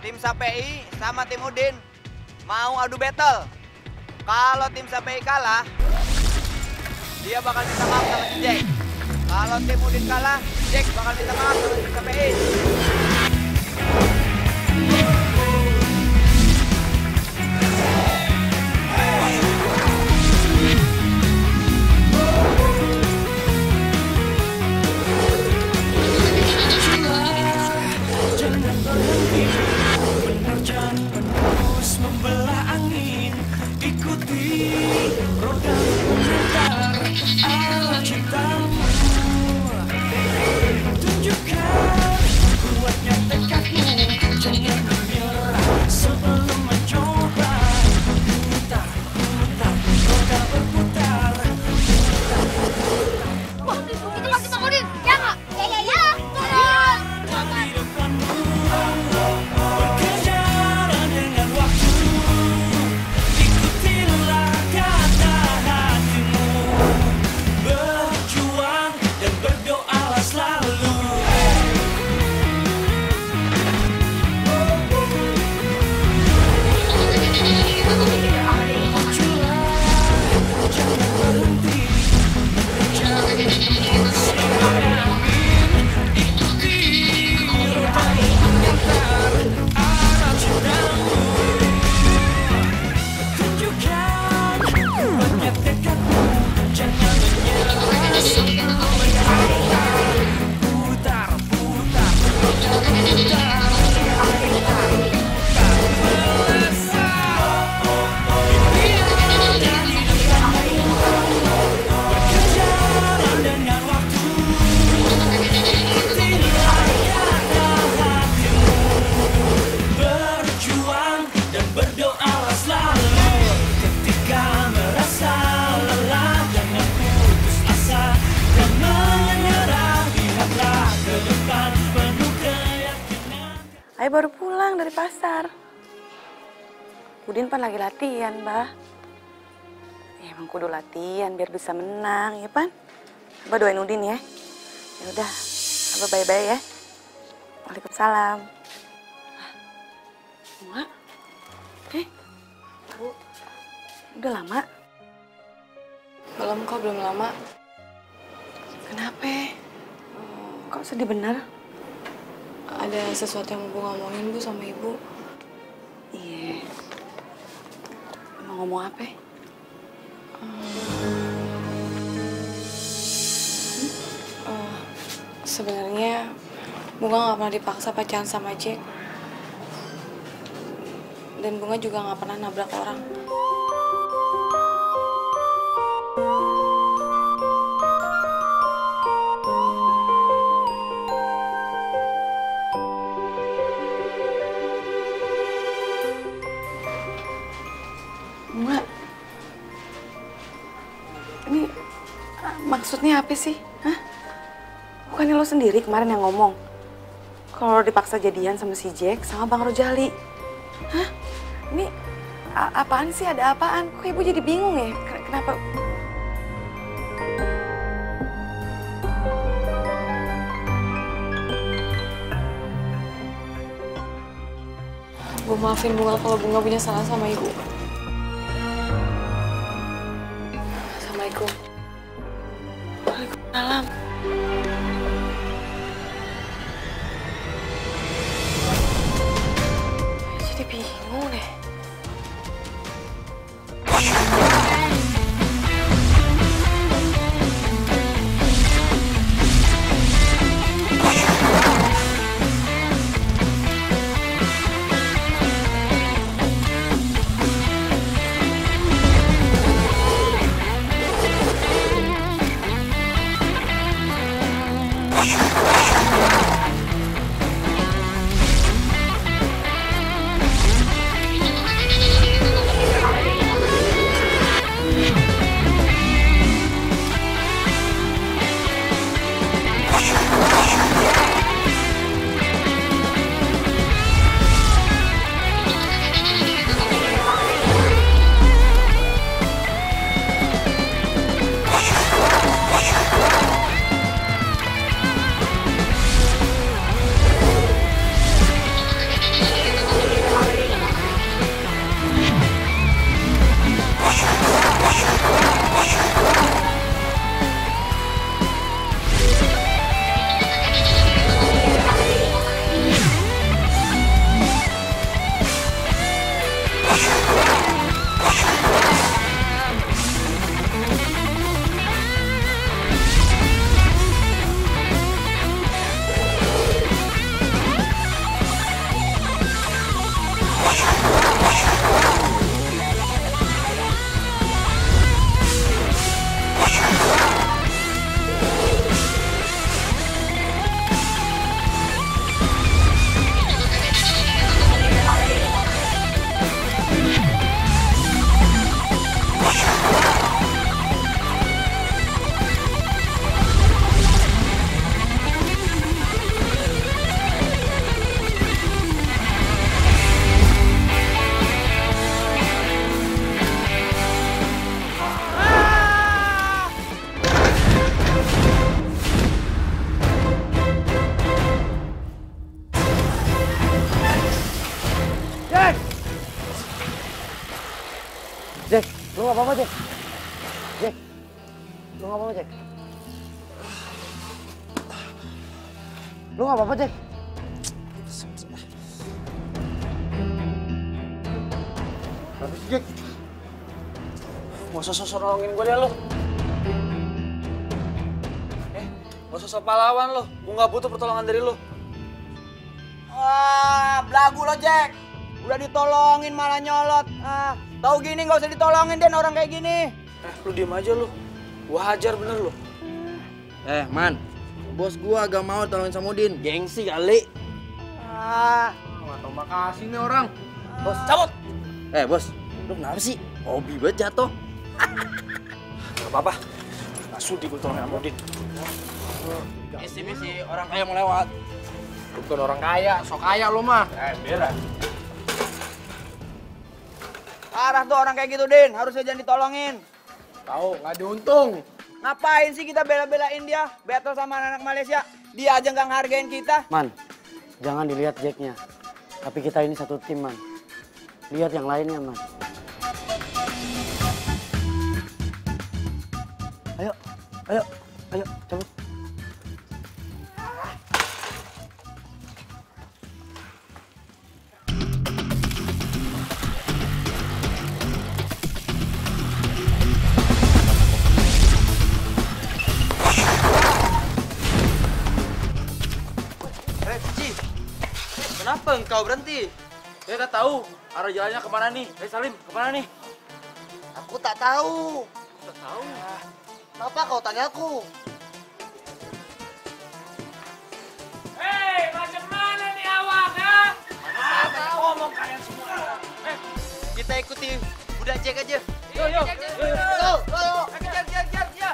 tim Sapei sama tim Udin mau adu battle. Kalau tim Sapei kalah, dia bakal minta maaf sama si Jack. Kalau tim Udin kalah, Jack bakal minta maaf sama tim Sapei. Ayah baru pulang dari pasar. Udin pan lagi latihan, Mbah. Ya, emang kudu latihan biar bisa menang, ya pan? Abah doain Udin ya. Ya udah, Abah bye-bye ya. Waalaikumsalam. Mak? Bu, udah lama? Belum kok, belum lama. Kenapa? Kok sedih bener? Ada sesuatu yang mau Bu ngomongin, Bu, sama Ibu. Iya. Mau ngomong apa? Sebenarnya Bunga nggak pernah dipaksa pacaran sama Jack. Dan Bunga juga nggak pernah nabrak orang. Bunga, ini maksudnya apa sih? Hah? Bukannya lo sendiri kemarin yang ngomong kalau lo dipaksa jadian sama si Jack sama Bang Rojali. Hah? Ini apaan sih? Ada apaan? Kok ibu jadi bingung ya? Kenapa? Bu, maafin Bunga kalau Bunga punya salah sama Ibu. Assalamualaikum. Waalaikumsalam. Jadi bingung deh. Lu nggak apa-apa, Jack? Jack, lu nggak apa-apa, Jack? Lu nggak apa-apa, Jack? Tapi sih, Jack. Gak usah sosok nolongin gue deh lo. Gak usah pahlawan lo. Gue gak butuh pertolongan dari lo. Wah, belagu lo, Jack. Udah ditolongin malah nyolot. Tahu gini nggak usah ditolongin Den orang kayak gini. Lu diem aja lo. Gue hajar bener lo. Man. Bos gua agak mau tolongin sama Udin. Gengsi kali. Nggak tahu makasih nih orang. Bos, cabut. Bos. Lu kenapa sih? Hobi banget jatuh. Gak apa-apa. Gak sudi gue tolongin sama Udin. Misi orang kaya mau lewat. Bukan orang kaya, sok kaya lo mah. Berat. Parah tuh orang kayak gitu, Din. Harusnya jangan ditolongin. Tahu, nggak diuntung. Ngapain sih kita bela-belain dia? Battle sama anak Malaysia. Dia aja nggak ngehargain kita. Man, jangan dilihat Jacknya. Tapi kita ini satu tim, Man. Lihat yang lainnya, Man. Ayo, cabut. Cici, kenapa engkau berhenti? Saya nggak tahu arah jalannya kemana nih. Salim, kemana nih? Aku tak tahu. Tak tahu. Kenapa kau tanya aku? Hei, macam mana nih awak, ha? Mana tahu ngomong kalian semua. Kita ikuti budak Jack aja. Yo. Ayo. Kejar.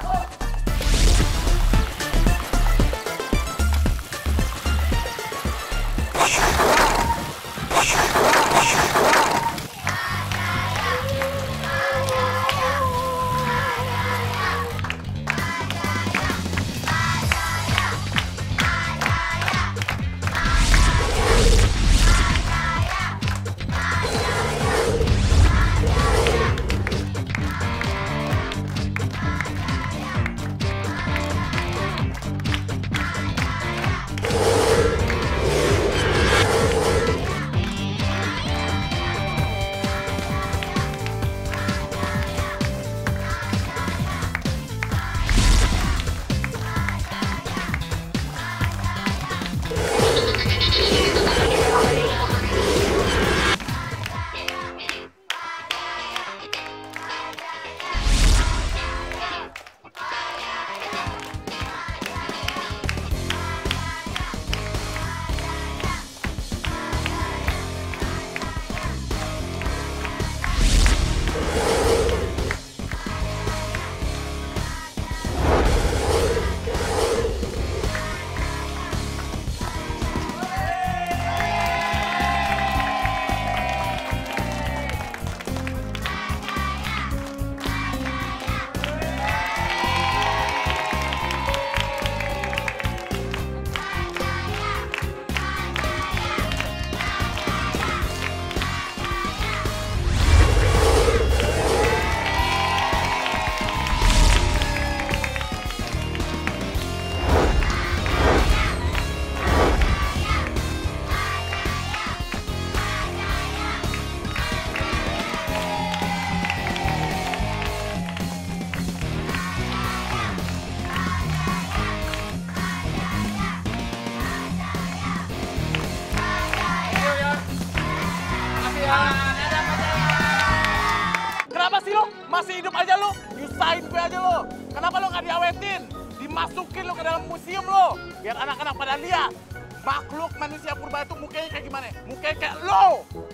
Kenapa sih lo? Masih hidup aja lo? Nyusahin gue aja lo. Kenapa lo nggak diawetin? Dimasukin lo ke dalam museum lo. Biar anak-anak pada lihat. Makhluk manusia purba itu mukanya kayak gimana? Mukanya kayak lo.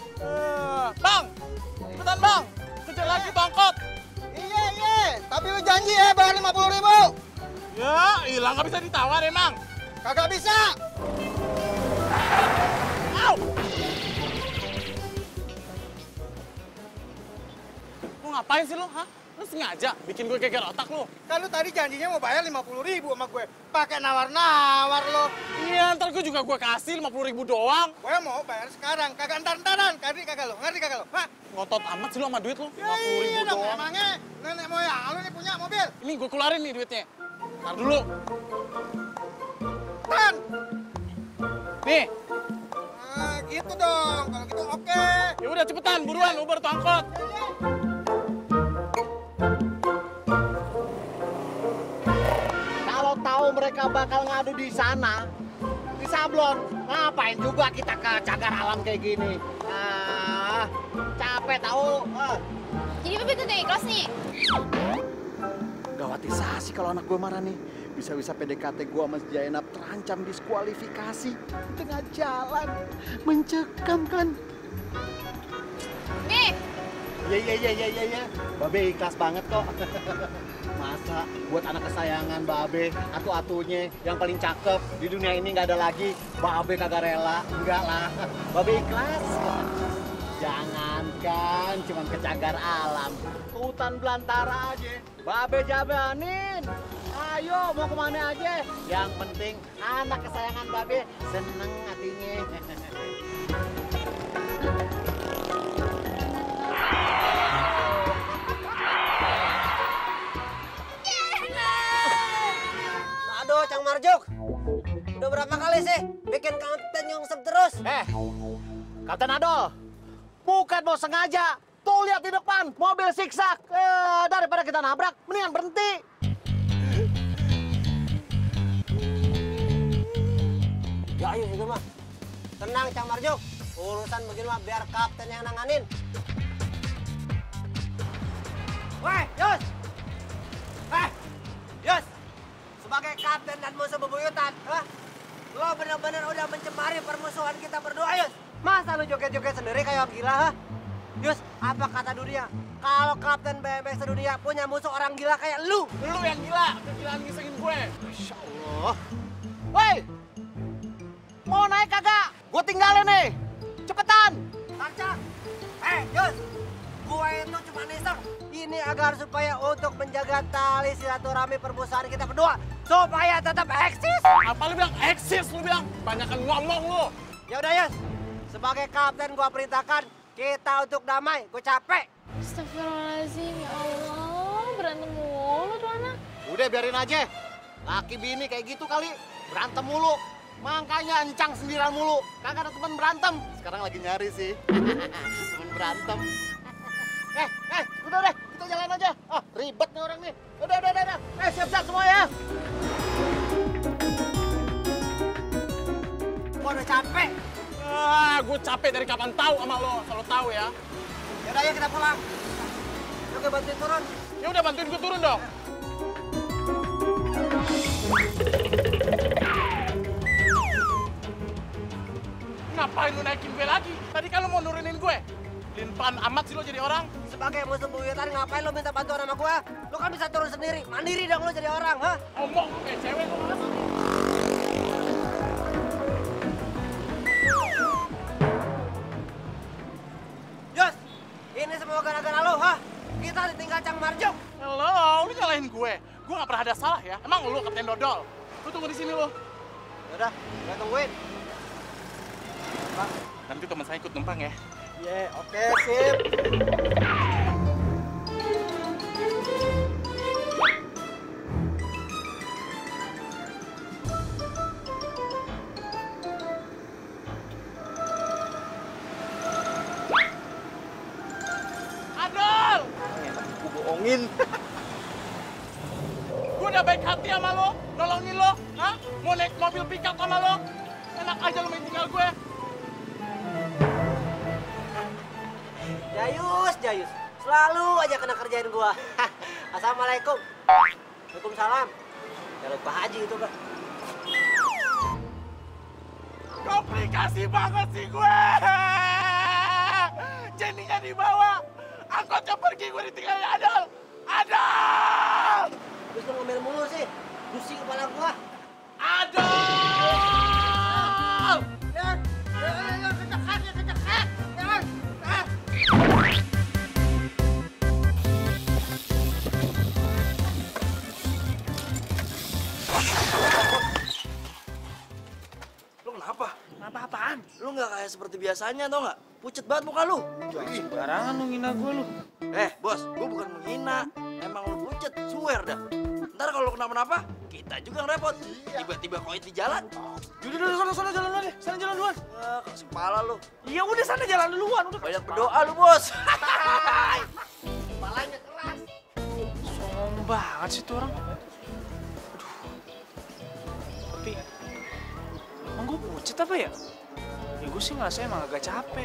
Bang, cepetan bang. Kejar lagi bangkot. Iya. Tapi lu janji ya bayar 50.000. Ya, hilang nggak bisa ditawar emang. Kagak bisa. Au! Lu ngapain sih lu? Hah? Lu Lu sengaja bikin gue geger otak lu. Kan lu tadi janjinya mau bayar 50.000 sama gue. Pakai nawar-nawar lo. Iya, ntar gue juga gue kasih 50.000 doang. Gue mau bayar sekarang, kagak ntar-ntaran. Ngerti kagak lo? Ngerti kagak lo? Hah? Ngotot amat sih lu sama duit lu. 50.000 Iya dong, doang. emangnya nenek moyang lu nih punya mobil. Ini gue keluarin nih duitnya. Ntar dulu. Tan! Nih, Nah, gitu dong. Kalau gitu oke. ya udah cepetan, buruan Uber tuh angkot. Kalau tahu mereka bakal ngadu di sana, di Sablon, ngapain juga kita ke cagar alam kayak gini? Ah, capek tahu. Jadi Bebe tuh ikhlas nih. Gawatisasi kalau anak gue marah nih. Bisa-bisa PDKT gue sama Zainab terancam diskualifikasi di tengah jalan. Mencekam kan? Nih, Iya. Babe ikhlas banget kok. Masa buat anak kesayangan Babe, atu-atunya yang paling cakep di dunia ini nggak ada lagi. Babe kagak rela, enggak lah. Babe ikhlas. Jangankan cuman ke cagar alam, ke hutan belantara aja. Babe jabanin. Ayo mau kemana aja. Yang penting anak kesayangan Babe seneng hatinya. Aduh, Cang Marjuk. Udah berapa kali sih bikin konten nyungsep terus? Kapten Adol, bukan mau sengaja. Tuh lihat di depan, mobil siksak. Daripada kita nabrak, mendingan berhenti. Ya ayo gitu mah. Tenang Cang Marjuk. Urusan begini mah biar kapten yang nanganin. Woi, Yus! Yus! Sebagai kapten dan musuh bebuyutan, lo benar-benar udah mencemari permusuhan kita berdua, Yus. Masa lu joget-joget sendiri kayak gila, ha? Yus, apa kata dunia? Kalau kapten BMX sedunia punya musuh orang gila kayak lu. Lu yang gila, kegilaan ngisengin gue. Masya Allah. Woi! Mau naik kagak? Gue tinggalin nih. Cepetan. Kaca! Yus! Gue itu cuma iseng. Ini agar supaya untuk menjaga tali silaturahmi permusuhan kita berdua. Supaya tetap eksis. Apa lu bilang eksis, lu bilang? Banyakan ngomong lu. Ya udah Yus, sebagai kapten gua perintahkan kita untuk damai. Gue capek. Astagfirullahaladzim, ya Allah. Berantem mulu tuh anak. Udah biarin aja. Laki bini kayak gitu kali. Berantem mulu. Makanya encang sendirian mulu. Kagak ada teman berantem. Sekarang lagi nyari sih. Temen berantem. Udah deh. Kita jalan aja. Ribet nih orang nih. Udah. Siap-siap semua ya. Gua udah capek. Gue capek dari kapan tahu sama lo. Selalu tahu ya. Ya udah ya kita pulang. Oke, bantuin turun. Ya udah bantuin gue turun dong. Ngapain lu naikin gue lagi? Tadi kan lu mau nurunin gue. Linpan amat sih lo jadi orang. Sebagai musuh bebuyutan ngapain lo minta bantuan sama gua? Lo kan bisa turun sendiri. Mandiri dong lo jadi orang, ha? Ngomong lu kayak cewek lu. Yus, ini semua gara-gara lo, ha? Kita ditinggal Cang Marjuk. Halo, lu nyalahin gue. Gue gak pernah ada salah ya. Emang lu kapten dodol. Lu tunggu di sini lo. Udah, gue tungguin. Nanti teman saya ikut numpang ya. Oke, sip. Adol! Gue bohongin. Gue udah baik hati sama lo, nolongin lo, hah? Mau naik mobil pickup sama lo. Enak aja lo main tinggal gue. Jayus. Selalu aja kena kerjain gua. Assalamualaikum. Waalaikumsalam. Ya lupa Haji itu, Pak. Komplikasi banget sih gue. Jenny-nya dibawa. Angkotnya pergi, gue ditinggalin Adol. Adol! Terus lu ngomel mulu sih. Pusing kepala gua. Adol! biasanya tau nggak? Pucet banget muka lu. Sembarangan lu ngina gue lu. Bos, gue bukan menghina. Emang lu pucet, swear dah. Ntar kalau kenapa-napa, kita juga yang repot. Tiba-tiba koit di jalan. Yaudah, sana jalan duluan deh. Sana jalan duluan. Kasih kepala lu. Iya udah sana jalan duluan. Udah banyak berdoa lu, Bos. Kepalanya keras. Songong banget sih tuh orang. Aduh. Tapi, emang gue pucet apa ya? Ya gue sih ngerasa emang agak capek.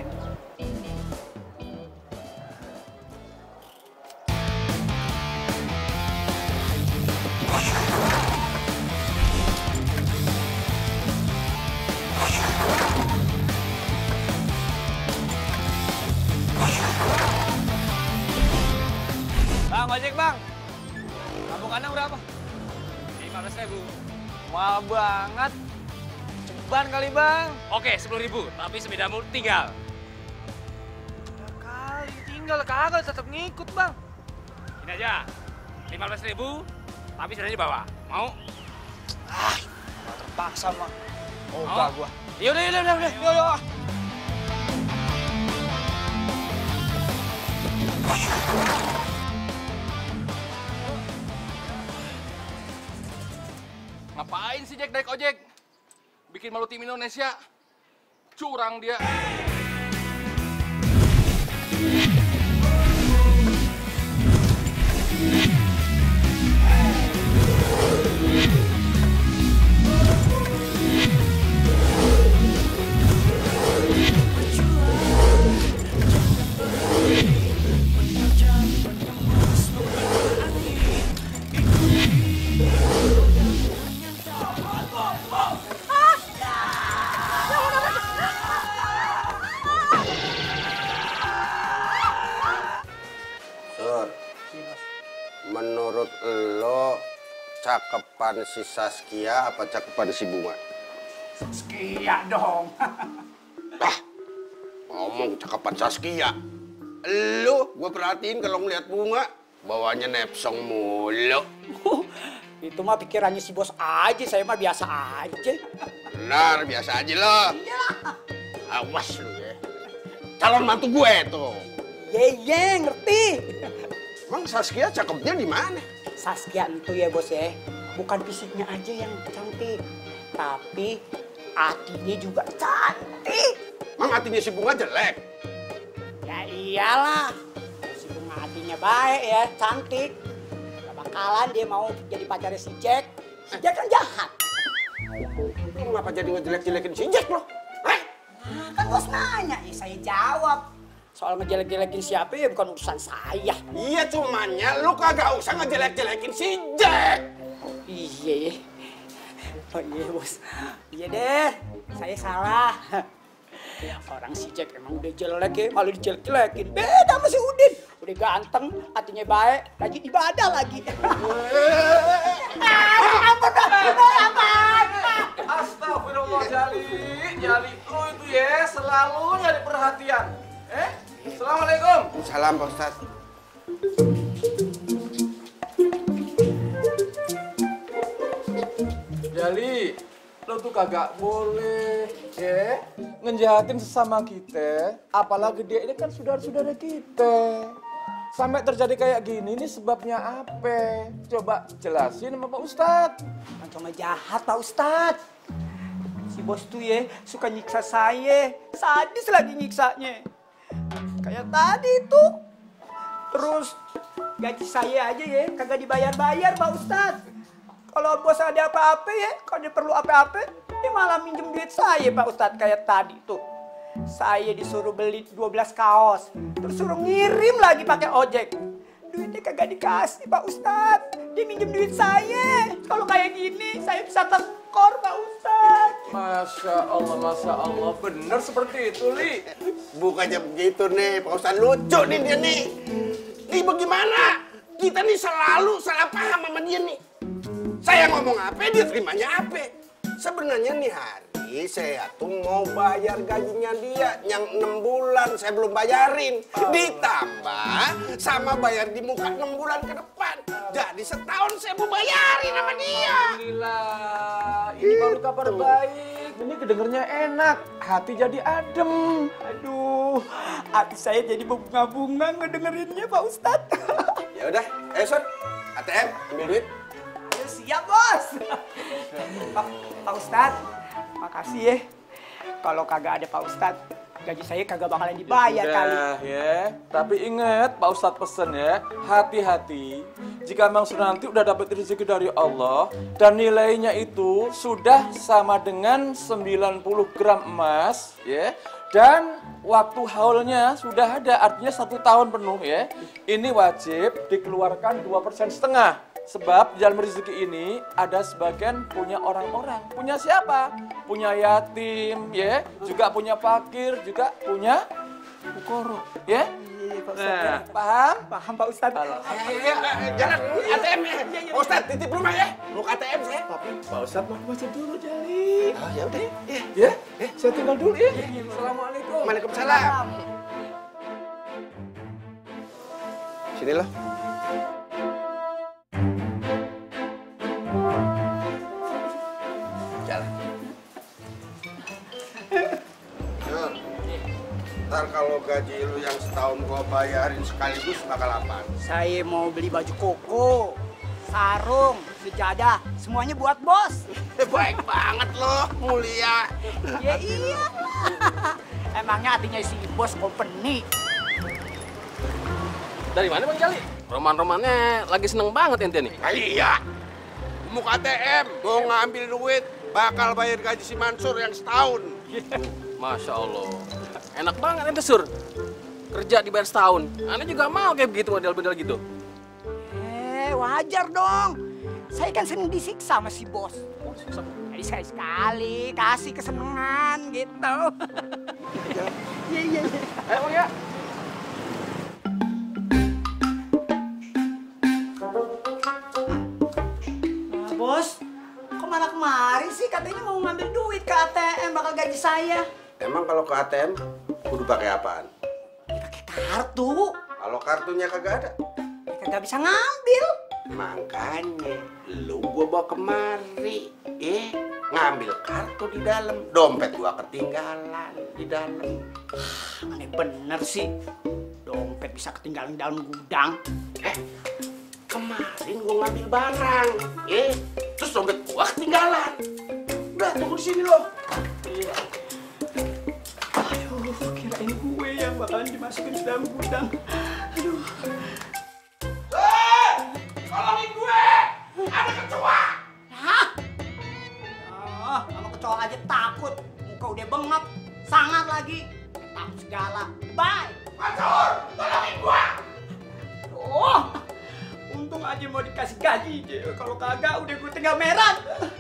Bang, ojek bang. Lampu kandang berapa? 15.000. Mahal banget. Ceban kali bang. Oke, 10.000. Tapi sepedamu tinggal. Ya kali tinggal kagak tetap ngikut bang. Ini aja. 15.000. Tapi sepedanya bawa. Mau? Terpaksa mah. Oh, Enggak gua. Yaudah. Yuk. Ngapain sih Jack naik ojek? Bikin malu tim Indonesia. Curang dia. Menurut lo, cakepan si Saskia apa cakepan si Bunga? Saskia dong. Ngomong cakepan Saskia. Lo, gue perhatiin kalau ngeliat Bunga, bawanya nepsong mulu. Itu mah pikirannya si bos aja, saya mah biasa aja. Benar, biasa aja lo. Awas lu ya. Calon mantu gue tuh. Ye, ngerti. Emang Saskia cakepnya di mana? Saskia itu ya bos ya, bukan fisiknya aja yang cantik, tapi hatinya juga cantik. Emang hatinya si Bunga jelek? Ya iyalah, si Bunga hatinya baik ya, cantik. Gak bakalan dia mau jadi pacarnya si Jack. Si Jack kan jahat. Lu ngapa jadi ngejelek-jelekin si Jack lo? Kan bos nanya, ya saya jawab. Soal ngejelek-jelekin siapa ya bukan urusan saya. Iya cumannya lu kagak usah ngejelek-jelekin si Jack. Iya. Oh iya bos. Iya deh, saya salah. Orang si Jack emang udah jelek ya, malu dijelek-jelekin. Beda sama si Udin. Udah ganteng, hatinya baik, rajin ibadah lagi. Astagfirullah Jali. Jali lu itu ya selalu nyari perhatian. Assalamualaikum. Salam Pak Ustadz. Jali, lo tuh kagak boleh ya ngejahatin sesama kita, apalagi dia ini kan saudara-saudara kita. Sampai terjadi kayak gini, ini sebabnya apa? Coba jelasin sama Pak Ustadz. Kan cuma jahat Pak Ustadz. Si bos tuh ya suka nyiksa saya, sadis lagi nyiksanya. Kayak tadi tuh. Terus gaji saya aja ya kagak dibayar-bayar Pak Ustadz. Kalau bos ada apa-apa ya, kalau dia perlu apa-apa, dia malah minjem duit saya Pak Ustadz kayak tadi tuh. Saya disuruh beli 12 kaos, terus suruh ngirim lagi pakai ojek. Duitnya kagak dikasih Pak Ustadz, dia minjem duit saya. Kalau kayak gini saya bisa tekor Pak Ustadz. Masya Allah, bener seperti itu, Li. Bukannya begitu nih, Pak Ustadz lucu nih dia nih. Nih bagaimana? Kita nih selalu salah paham sama dia nih. Saya ngomong apa, dia terimanya apa. Sebenarnya nih hari saya tuh mau bayar gajinya dia yang 6 bulan saya belum bayarin. Ditambah sama bayar di muka 6 bulan ke depan. Jadi setahun saya mau bayarin sama dia. Alhamdulillah, ini baru kabar baik. Ini kedengernya enak, hati jadi adem. Aduh, hati saya jadi berbunga-bunga ngedengerinnya Pak Ustadz. Ya udah, ayo Son, ATM, ambil duit. Ayo siap bos. Pak Ustadz, makasih ya. Kalau kagak ada Pak Ustadz, gaji saya kagak bakalan dibayar kali. Ya, tapi ingat Pak Ustadz pesen ya, hati-hati. Jika memang sudah nanti udah dapat rezeki dari Allah dan nilainya itu sudah sama dengan 90 gram emas, ya. Dan waktu haulnya sudah ada, artinya 1 tahun penuh ya. Ini wajib dikeluarkan 2,5%. Sebab di dalam rezeki ini ada sebagian punya orang-orang. Punya siapa? Punya yatim, ya. Juga punya fakir, juga punya fukara, ya. Nah, paham? Paham Pak Ustadz. Jangan ATM ya. Pak Ustadz titip rumah ya. Mau ke ATM saya. Tapi Pak Ustadz mau masuk dulu Jali. Ya udah. Ya, saya tinggal dulu ya. Assalamualaikum. Waalaikumsalam. Sini loh. Jalan. Ntar kalau gaji lu yang setahun gua bayarin sekaligus bakal apa? Saya mau beli baju koko, sarung, sejadah, semuanya buat bos. Baik banget loh, mulia. Ya iya. Emangnya hatinya si bos company. Dari mana Bang Jali? Roman-romannya lagi seneng banget ente nih. Iya. Mau ke ATM, gua ngambil duit, bakal bayar gaji si Mansur yang setahun. Masya Allah. Enak banget ente Sur. Kerja dibayar setahun. Ane juga mau kayak begitu model-model gitu. Wajar dong. Saya kan sering disiksa sama si bos. Jadi saya sekali kasih kesenangan gitu. Iya. Ayo Bang ya. Nah, bos, kok malah kemari sih? Katanya mau ngambil duit ke ATM bakal gaji saya. Emang kalau ke ATM, kudu pakai apaan? Pakai kartu. Kalau kartunya kagak ada, Kagak bisa ngambil. makanya lu gua bawa kemari, ngambil kartu di dalam, dompet gua ketinggalan di dalam. Aneh bener sih, dompet bisa ketinggalan di dalam gudang. Kemarin gua ngambil barang, terus dompet gua ketinggalan. Udah tunggu di sini loh. Aduh, kirain gue yang bakalan dimasukin ke dalam gudang. Aduh. Tolongin gue! Ada kecoa! Hah? Sama kecoa aja takut. Muka udah bengap, sangar lagi. Takut segala. Bye! Mansur, tolongin gue! Oh, untung aja mau dikasih gaji. Kalau kagak udah gue tinggal merah.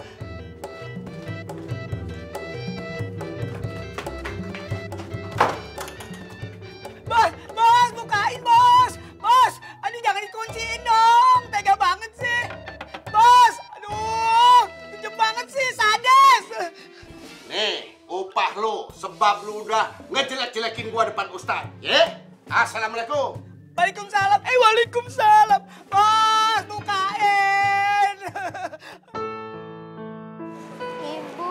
Bos, bukain bos. Bos, aduh jangan dikunciin dong. Tega banget sih. Bos, aduh, kejam banget sih, sadis. Nih, upah lu sebab lu udah ngejelek-jelekin gua depan Ustaz. Ya? Assalamualaikum. Waalaikumsalam. Waalaikumsalam. Bos, bukain. Ibu.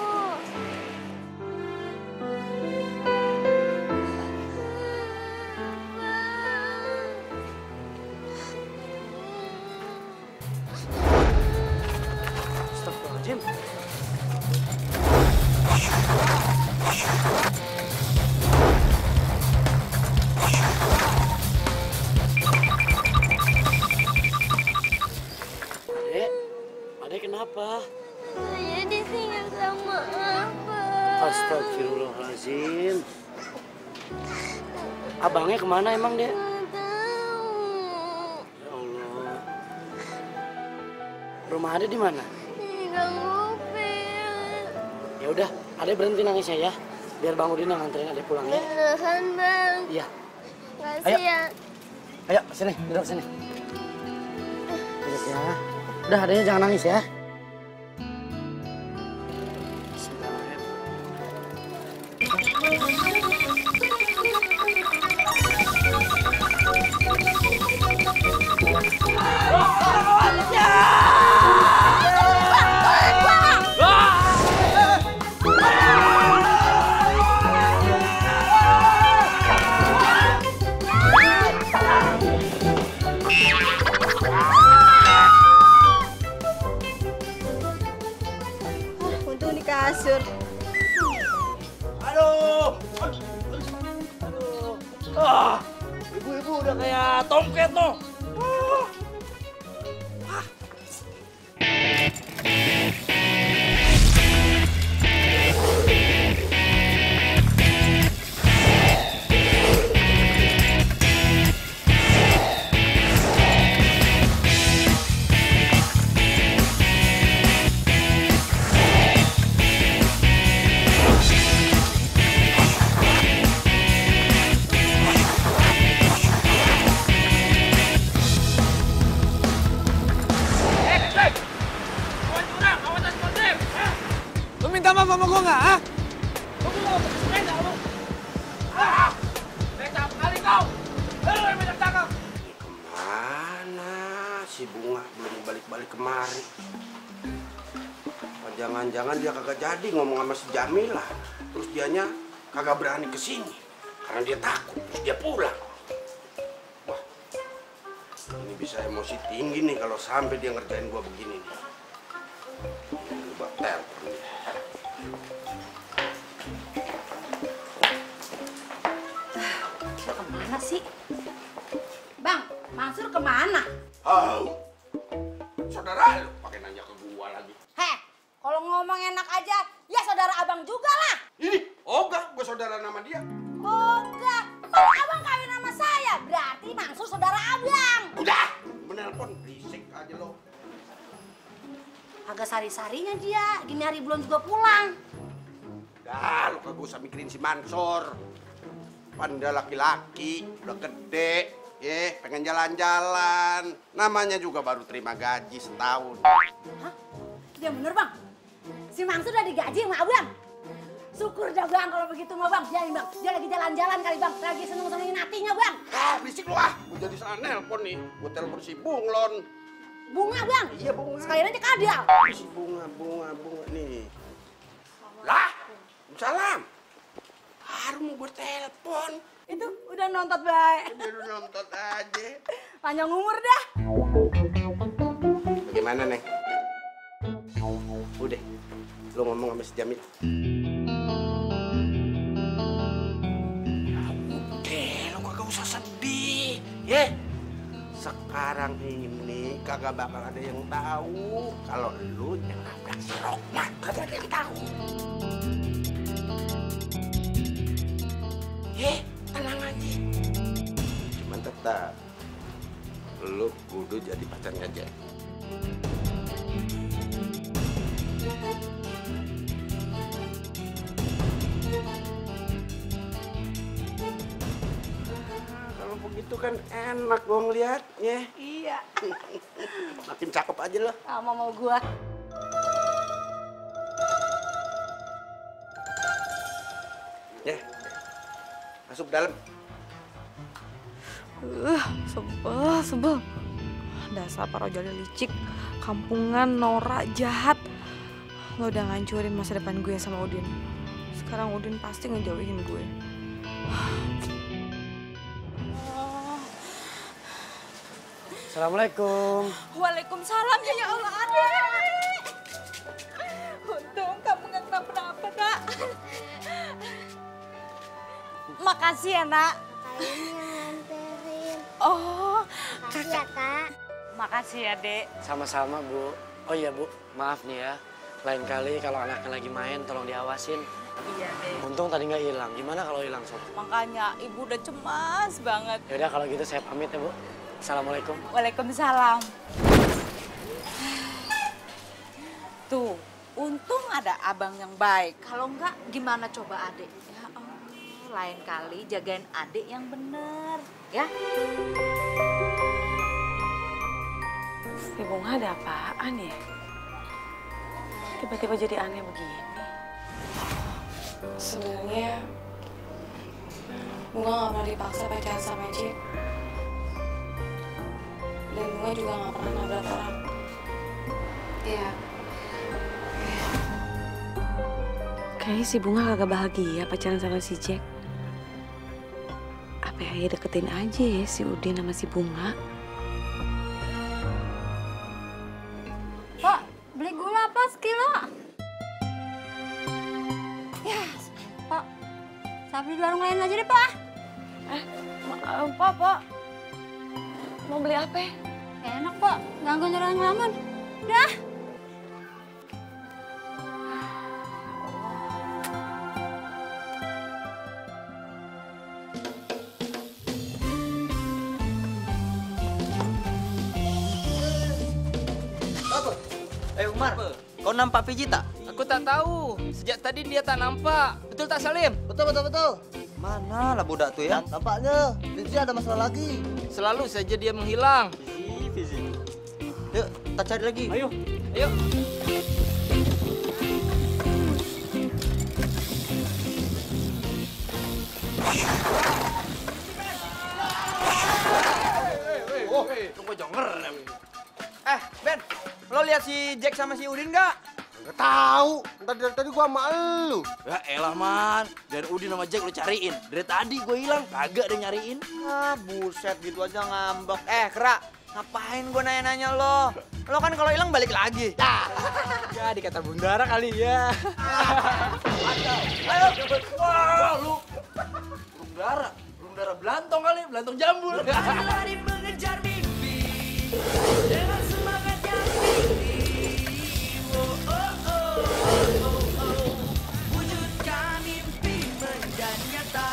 Astagfirullahaladzim. Adek kenapa? Saya ditinggal sama Abang. Astagfirullahaladzim. Abangnya kemana emang dia? Nggak tahu. Ya Allah. Rumah Ade di mana? Di Gang Mobil. Ya udah, Ade berhenti nangisnya ya. Biar Bang Udin yang nganterin Ade pulang ya. Beneran Bang. Iya. Kasih Ayo. ya. Ayo sini, duduk sini. Duduk ya. Udah, Adenya jangan nangis ya. Ibu-ibu udah kayak tomcat tuh. Minta maaf sama gue nggak, ah? Lu mau sepeda lu? Becak kali kau! Lu yang banyak cakap! Kemana si Bunga belum balik-balik kemari? Apa jangan-jangan dia kagak jadi ngomong sama si Jamila. Terus dianya kagak berani kesini. Karena dia takut, terus dia pulang. Wah, ini bisa emosi tinggi nih kalau sampai dia ngerjain gua begini nih. Coba telepon dia. Kemana sih? Bang, Mansur kemana? Oh, saudara lu pakai nanya ke gua lagi. Heh, kalau ngomong enak aja, ya saudara abang juga lah. Ini, Oga, gua saudara nama dia. Oga, kalau abang kawin sama saya, berarti Mansur saudara abang. Udah, menelpon berisik aja lo. Agak sari-sarinya dia, gini hari belum juga pulang. Dah, lu kagak usah mikirin si Mansur. Pan dia laki-laki, udah gede, pengen jalan-jalan. Namanya juga baru terima gaji setahun. Hah? Ya bener bang, si Mansur udah digaji sama abang. Syukur dah bang kalau begitu mah bang. Biarin bang, dia lagi jalan-jalan kali bang. Lagi seneng-senengin hatinya bang. Ah, berisik lu ah. Gua jadi salah nelpon nih. Gua telepon si Bunglon. Bunga bang? Iya Bunga. Sekalian aja kadal. Si Bunga nih. Lah, salam. Harum mau gue telepon. Itu udah nonton baik. Udah nonton aja. Panjang umur dah. Bagaimana Neng? Udah, lu ngomong sama si Jamil. Udah, lu kagak usah sedih, ya. Sekarang ini kagak bakal ada yang tahu kalau lu yang nabrak si Rokman. Kagak ada yang tahu. Tenang aja. Cuman tetap lu kudu jadi pacarnya aja. Kalau begitu kan enak gua ngeliatnya. Iya. Makin cakep aja lo. Sama mau gua. Ya, masuk dalam. Sebel. Dasar Pak Rojali licik, kampungan, norak, jahat. Lo udah ngancurin masa depan gue sama Udin. Sekarang Udin pasti ngejauhin gue. Assalamualaikum. Waalaikumsalam ya Allah, Adik. Untung kamu nggak kenapa-napa, Nak. Makasih ya, Nak. Oh, Makasih ya, Kak. Makasih ya, Dek. Sama-sama, Bu. Oh iya, Bu. Maaf nih ya. Lain kali kalau anaknya lagi main, tolong diawasin. Iya, Dek. Untung tadi nggak hilang. Gimana kalau hilang, Sob? Makanya Ibu udah cemas banget. Yaudah, kalau gitu saya pamit ya, Bu. Assalamualaikum. Waalaikumsalam. Tuh, untung ada abang yang baik. Kalau enggak, gimana coba adik? Ya Allah, lain kali jagain adik yang bener, ya. Si Bunga ada apaan ya? Tiba-tiba jadi aneh begini. Sebenarnya Bunga nggak pernah dipaksa pacaran sama Jack. Dan Bunga juga nggak pernah nabrak orang. Iya. Kayaknya si Bunga kagak bahagia pacaran sama si Jack. Apa ya deketin aja ya si Udin sama si Bunga. Pak, beli gula apa sekilo? Ya, Pak, saya beli di warung lain aja deh, Pak. Pak. Mau beli apa? Gak enak, Pak. Ganggu orang ngelamun. Dah. Umar, kau nampak Piji tak? Aku tak tahu. Sejak tadi dia tak nampak. Betul tak Salim? Betul. Mana lah budak tuh ya? Tampaknya Piji ada masalah lagi. Selalu saja dia menghilang. Piji. Yuk, kita cari lagi. Ayo. Tunggu jonger. Ben, lo lihat si Jack sama si Udin nggak? Nggak tahu. Dari tadi gua sama elu. Ya elah man, dari Udin sama Jack lu cariin. Dari tadi gue hilang, kagak ada nyariin. Ah, buset gitu aja ngambek. Kera, ngapain gue nanya-nanya lo? Lo kan kalau hilang balik lagi. Ya, dikata Bundara kali ya. Ayo, wah lu. Belum darah belantong kali, belantong jambul. Lari mengejar mimpi dengan semangat yang tinggi. Wujudkan mimpi menjadi nyata.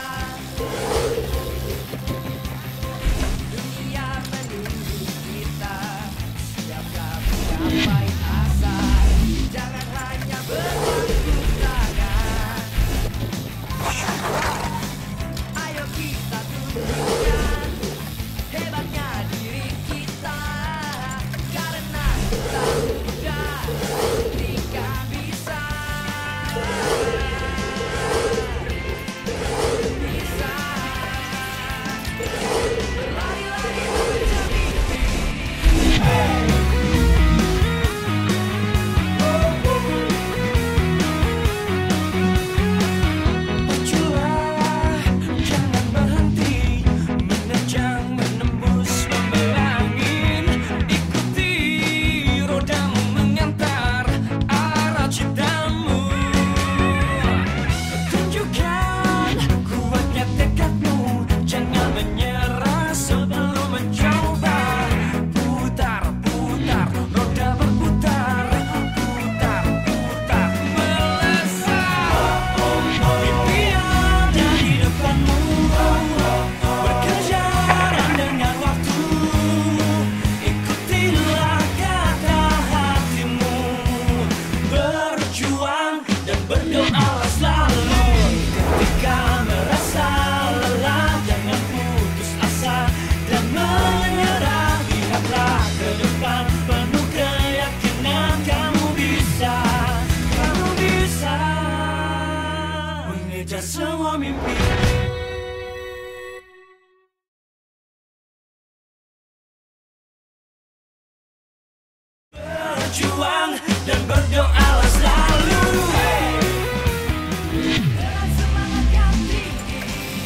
Dunia menunggu kita. Siapkah mencapai asa? Jangan hanya bertepuk tangan. Ayo kita tunjukkan hebatnya diri kita, karena kita mudah, jika bisa. Lari-lari mengejar mimpi. Berjuang, jangan berhenti, menerjang, menembus, membelangin. Ikuti rodamu mengantar arah cintamu. Tunjukkan kuatnya tekadmu, jangan menyerah sebelum mencoba. Putar, roda berputar, putar, melesat. Impian di depanmu, berkejaran dengan waktu. Ikutilah kata hatimu, berjuang dan berdoalah selalu. Ketika merasa lelah, jangan putus asa dan menyerah. Lihatlah ke depan, penuh keyakinan kamu bisa mengejar semua mimpi. Berjuang dan berdoalah selalu. Dengan semangat yang tinggi,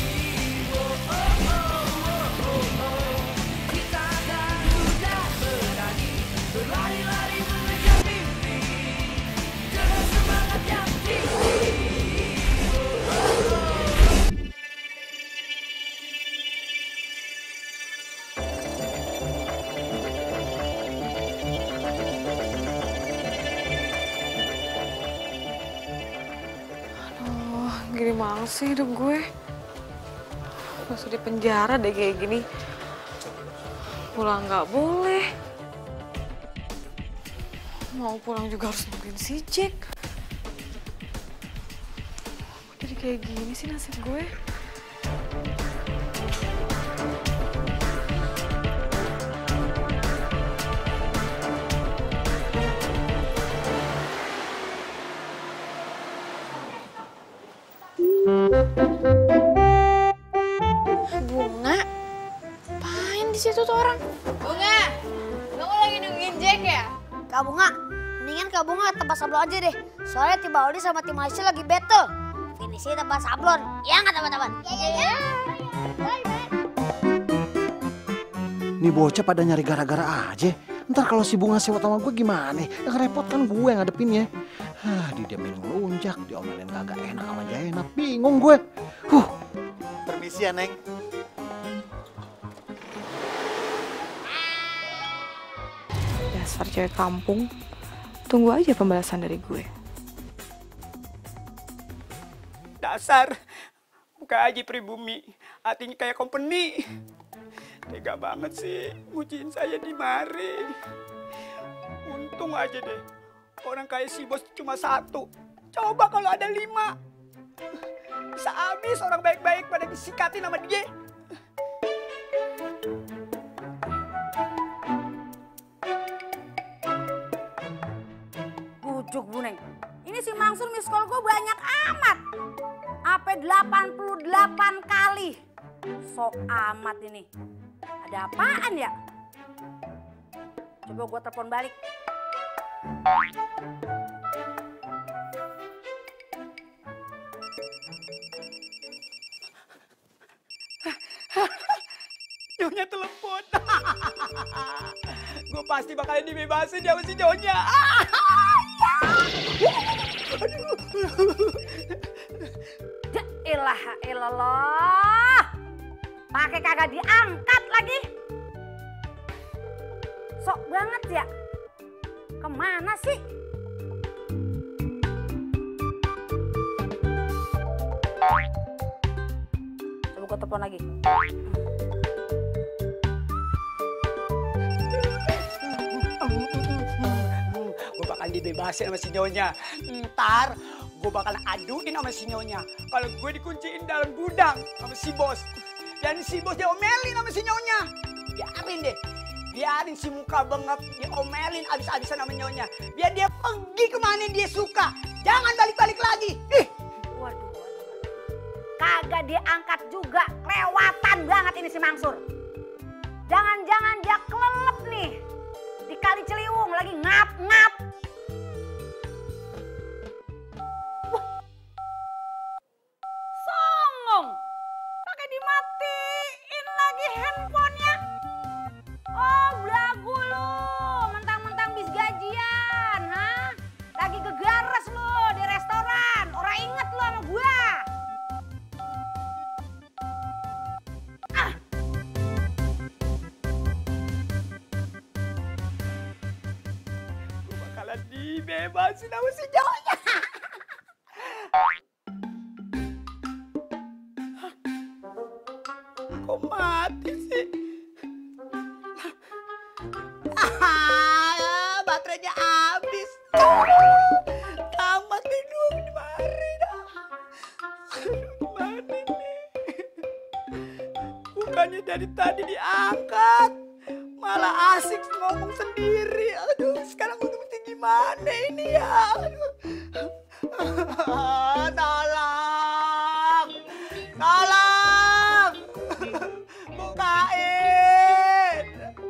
kita akan mudah berani, berlari-lari mengejar mimpi. Dengan semangat yang tinggi. Gini banget sih hidup gue. Masuk di penjara deh kayak gini. Pulang nggak boleh. Mau pulang juga harus nungguin si Jack. Jadi kayak gini sih nasib gue. Bunga? Apain di situ tuh orang? Bunga, kamu lagi nungguin Jack ya? Kak Bunga, mendingan Kak Bunga tempat sablon aja deh. Soalnya tim Baudi sama tim Aisyah lagi battle. Finishnya tempat sablon. Ya nggak teman-teman? Ya. Nih bocah pada nyari gara-gara aja. Ntar kalau si Bunga sewot sama gue gimana? Yang repot kan gue yang ngadepinnya. Didiamin ngelunjak, diomelin kagak enak sama Jainab. Bingung gue. Permisi ya, Neng. dasar cewek kampung. Tunggu aja pembalasan dari gue. Dasar buka aja pribumi, hatinya kayak company. Tega banget sih nguciin saya di mari. Untung aja deh orang kayak si bos cuma 1. Coba kalau ada 5, bisa habis orang baik-baik pada disikatin sama dia. Bujuk Bu Neng, ini si Mangsur miss call gue banyak amat. Sampai 88 kali. Sok amat ini. Ada apaan ya? Coba gue telepon balik. Nyonya telepon. Gue pasti bakalan dibebasin sama si Nyonya. Ya ilaha illallah. Pakai kagak diangkat lagi. Sok banget ya. Kemana sih? Coba gue telepon lagi. Gue bakal dibebasin sama si Nyonya. Ntar gue bakal aduin sama si Nyonya. Kalau gue dikunciin dalam gudang sama si bos. Dan si bos diomelin sama si Nyonya. Biarin deh. Biarin si muka bengap diomelin abis-abisan sama Nyonya. Biar dia pergi kemana dia suka. Jangan balik-balik lagi. Waduh. Kagak diangkat juga. Kelewatan banget ini si Mangsur. Jangan-jangan dia kelelep nih. Di Kali Ciliwung lagi ngap-ngap. Songong. Pakai dimatiin lagi handphonenya. Oh, belagu lu. Mentang-mentang bis gajian, ha? Lagi gegares lu di restoran. Orang inget lu sama gua. Gue bakalan dibebasin sama si Nyonya. Kok mati sih? Baterainya habis. Tamat nih dong di mari dah. Gimana nih? Bukannya dari tadi diangkat, malah asik ngomong sendiri. Aduh, sekarang udah mesti gimana ini ya? Aduh. Tolong, tolong, bukain,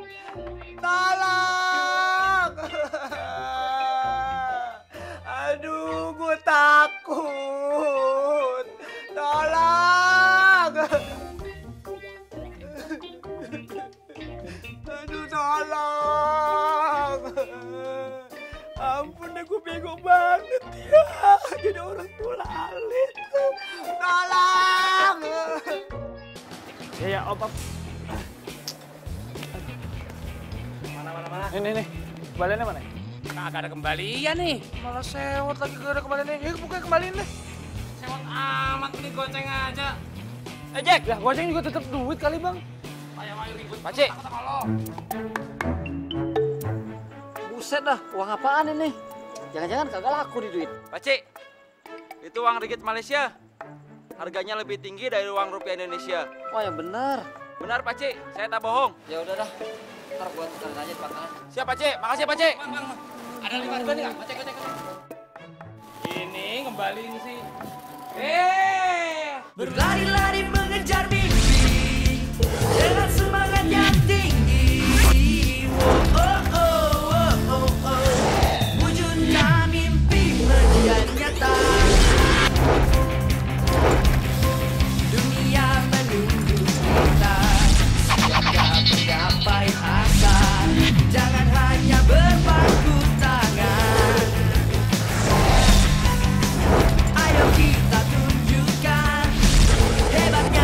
tolong. Aduh, gue takut. Tolong. Aduh, tolong. Ampun, gue bego banget ya. Jadi orang tua lalit. Tolong. Ya, Om. Mana? Nih. Kembaliannya mana? Kagak ada kembalian nih. Malah sewot lagi gak ada kembaliannya. Ya, bukannya kembaliin deh. Sewot amat nih, goceng aja. Jack, lah goceng juga tetep duit kali, Bang. Ayo ribut. Pakcik. Buset dah, uang apaan ini? Jangan-jangan kagak laku di duit. Pakcik, itu uang ringgit Malaysia. Harganya lebih tinggi dari uang rupiah Indonesia. Oh, yang benar. Benar, Pakcik. Saya tak bohong. Ya udah dah. Ntar buat tukarin aja di pangkalan. Siap, Pakcik. Makasih, Pakcik. Bang. Ada 5 ribuan nih, Kak? Gocek. Ini kembaliin sih. Berlari-lari mengejar mimpi dengan semangat yang tinggi. Wujudnya mimpi menjadi nyata. Dunia menunggu kita. Siapkah menggapai asa? Jangan hanya berpangku tangan. Ayo kita tunjukkan hebatnya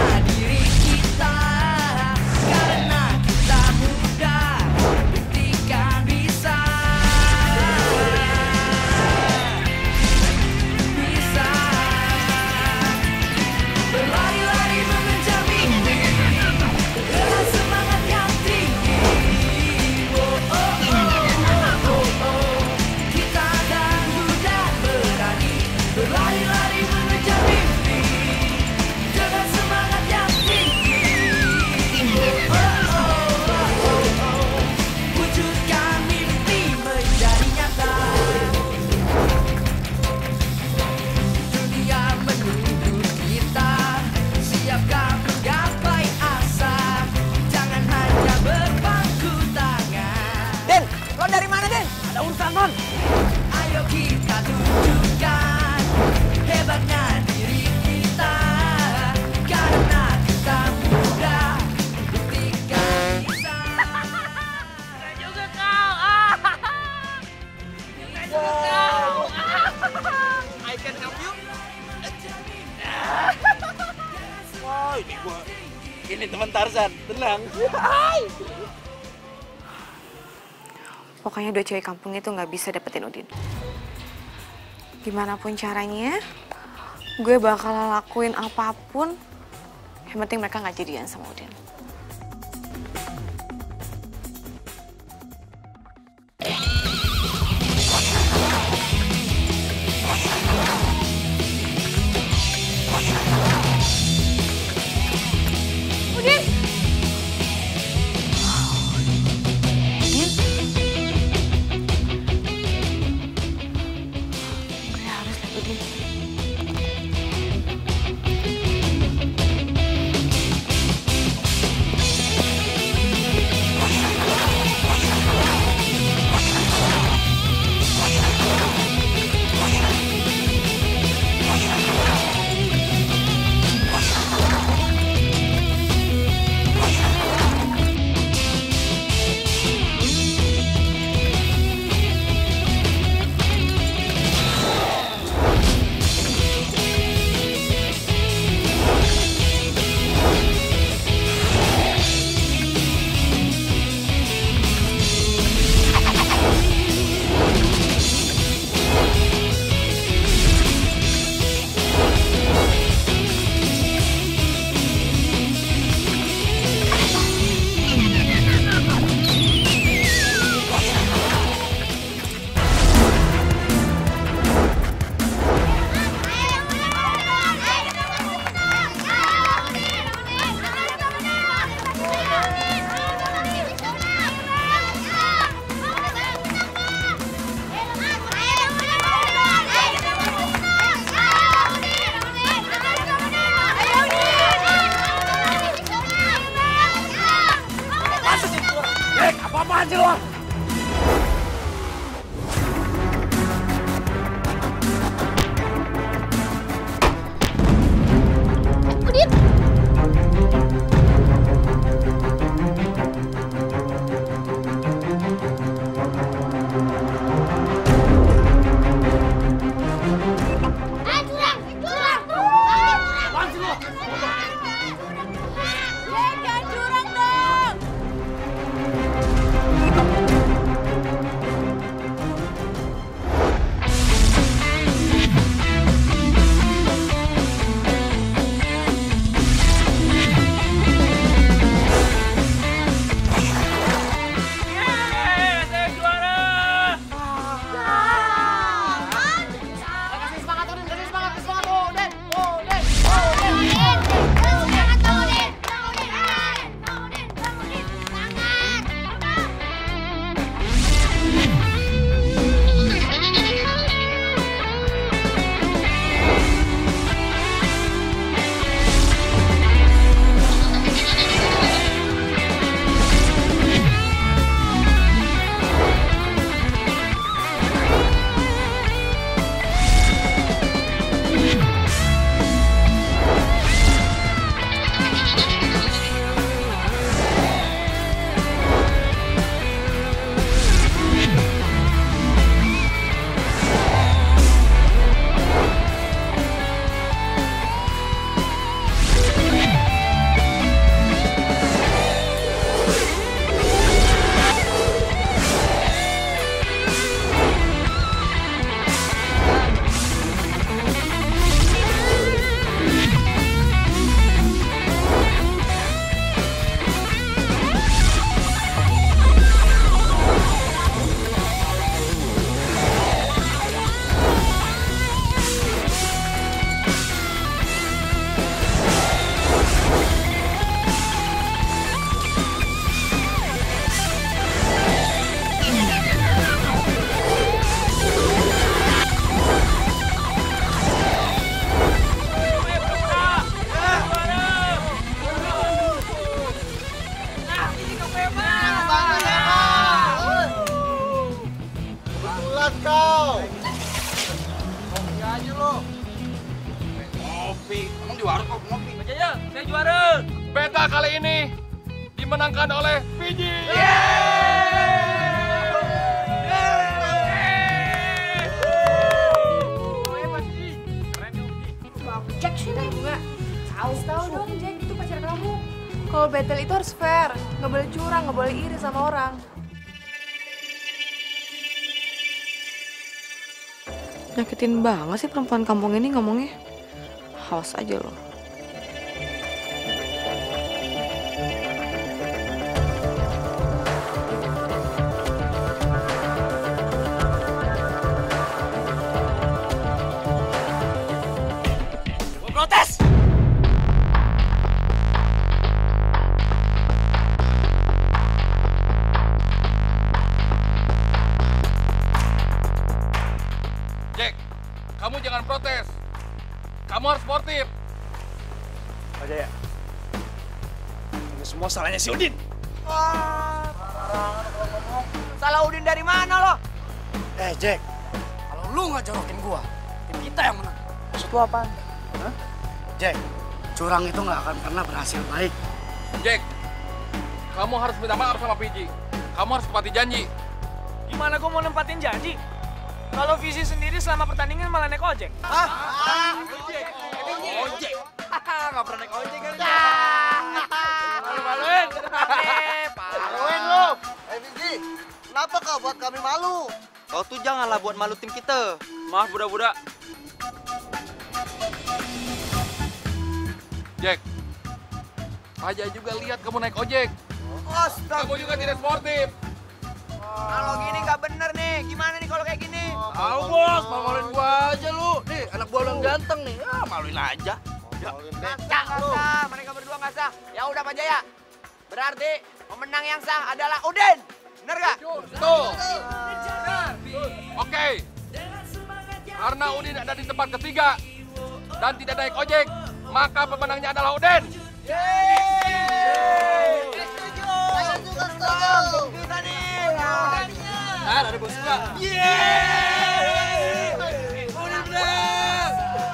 nih teman Tarzan, tenang. Pokoknya 2 cewek kampung itu nggak bisa dapetin Udin. Gimana pun caranya, gue bakal lakuin apapun. Yang penting mereka nggak jadian sama Udin. Apaan sih lo? Udin! Beta kali ini dimenangkan oleh Fiji. Jack sini enggak tahu dong Jack itu pacar kamu. Kalau battle itu harus fair, nggak boleh curang, nggak boleh iri sama orang. Nyakitin banget sih perempuan kampung ini ngomongnya. Haus aja loh. Protes! Jack, kamu jangan protes. Kamu harus sportif. Pak Jaya, ini semua salahnya si Udin. Salah Udin dari mana lo? Jack, kalau lu nggak jorokin gua, tim kita yang menang. Maksud lu apaan? Hah? Jack, curang itu nggak akan pernah berhasil baik. Jack, kamu harus minta maaf sama Piji. Kamu harus tepati janji. Gimana gue mau nempatin janji? Kalau visi sendiri selama pertandingan malah naik ojek. Hah? Ojek? Ojek? Nggak pernah naik ojek kan? Malu-maluin. Maluin lu. Vicky, kenapa kau buat kami malu? Kau tuh janganlah buat malu tim kita. Maaf budak-budak. Jack, Raja juga lihat kamu naik ojek. Astaga. Kamu juga tidak sportif. Kalau gini nggak bener nih. Gimana nih kalau kayak gini? Tahu bos, malu-maluin gua aja lu. Nih, anak gua yang ganteng nih. Ya, maluin aja. Nggak sah. Mereka berdua nggak sah. Ya udah Pak Jaya. Berarti pemenang yang sah adalah Udin. Bener nggak? Betul. Oke. Karena Udin ada di tempat ketiga dan tidak naik ojek, maka pemenangnya adalah Udin. Saya juga setuju. Kita nih. Nah, ada bos gua. Udin menang.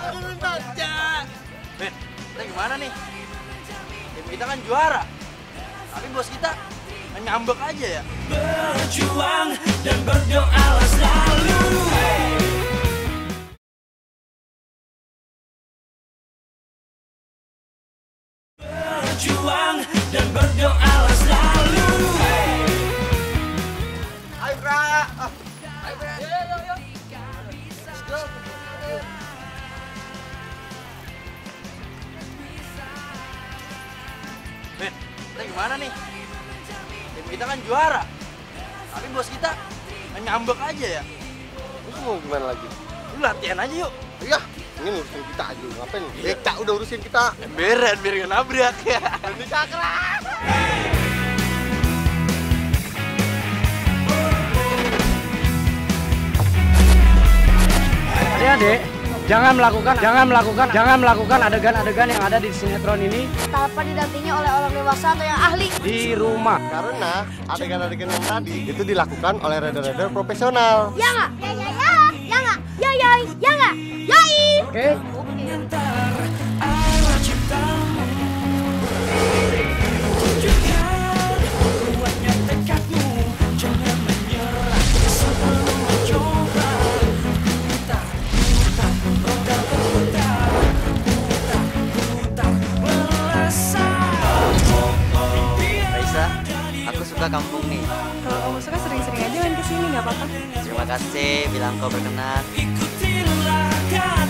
Ben, kita gimana nih? Tim kita kan juara. Tapi bos kita ngambek aja ya. Berjuang dan berdoalah selalu. Berjuang dan berdoalah selalu. Ayo Bra. Ayo Bra. Let's go. Ben, kita gimana nih? Tim kita kan juara. Tapi bos kita ngambek aja ya. Terus mau gimana lagi? Lu latihan aja yuk. Iya, ini ngurusin kita aja. Ngapain? Beka udah urusin kita. Emberan biar gak nabrak ya. Ini keras. Adik-adik, jangan melakukan adegan-adegan yang ada di sinetron ini Tanpa didampingi oleh orang dewasa atau yang ahli. di rumah. Karena adegan-adegan yang tadi itu dilakukan oleh rider-rider profesional. Ya nggak? Ya nggak? Ya nggak? Yai. Oke. Raisa, aku suka kampung nih. Kalau kamu suka sering-sering aja main kesini, nggak apa-apa. Terima kasih bilang kau berkenan. Ikutin langkah